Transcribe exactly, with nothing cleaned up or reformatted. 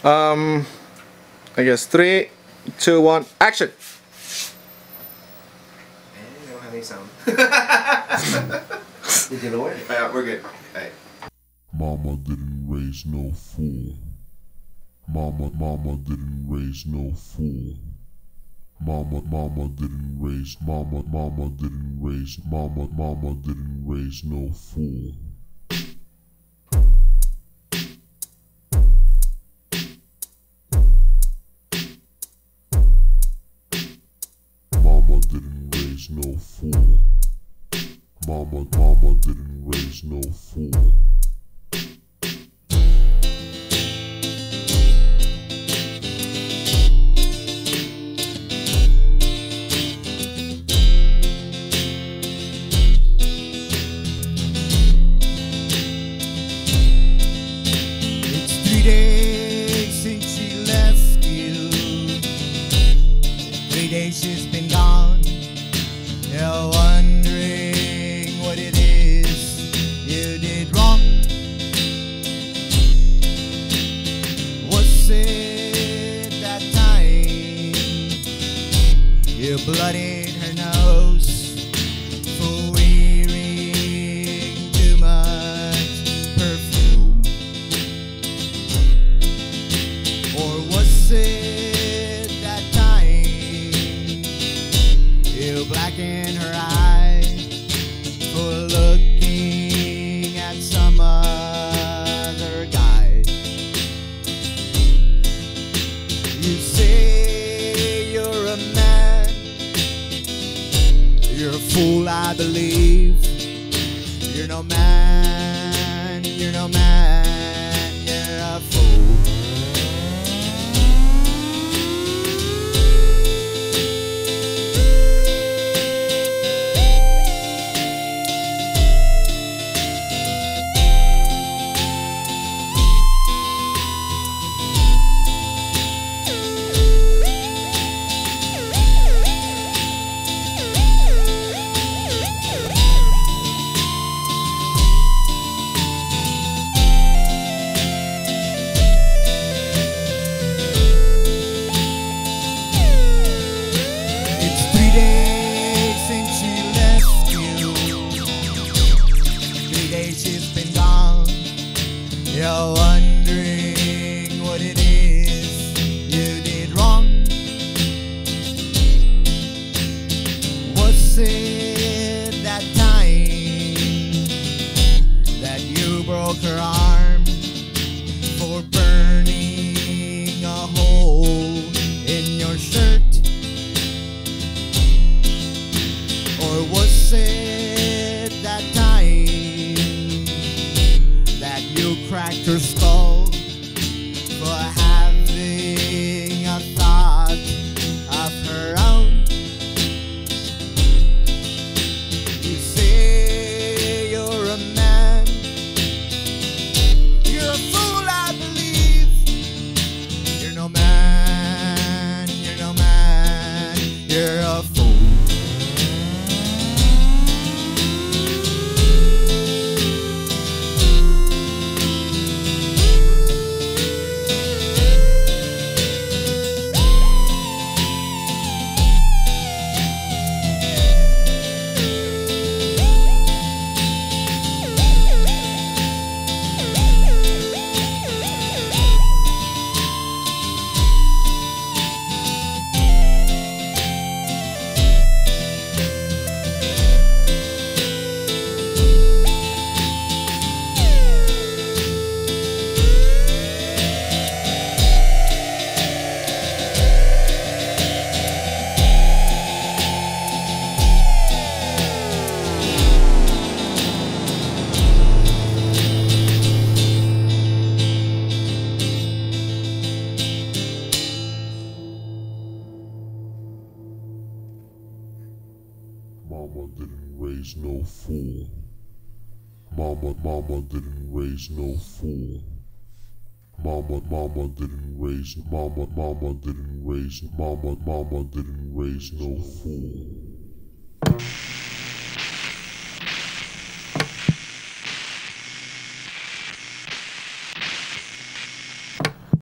Um, I guess three, two, one, action. And I don't have any sound. Did you lower it? Yeah, we're good. Right. Mama didn't raise no fool. Mama, mama didn't raise no fool. Mama, mama didn't raise, mama, mama didn't raise, mama, mama didn't raise no fool. Mama didn't raise no fool. Mama, mama didn't raise no fool. She's been gone. You're wondering what it is you did wrong. Was it that time you bloodied her nose for wearing too much perfume? Or was it that time you blackened her eye for looking at some other guy? You say you're a man, you're a fool, I believe. You're no man, you're no man, you're a fool. She's been gone. You're wondering what it is you did wrong. Was it that time that you broke her arm for burning a hole in your shirt? Or was it that time that you cracked her skull for having a thought of her own? You say you're a man, you're a fool, I believe. You're no man, you're no man, you're a fool. Mama didn't raise no fool. Mama, mama didn't raise no fool. Mama, mama didn't raise, mama, mama didn't raise, mama, mama didn't raise no fool.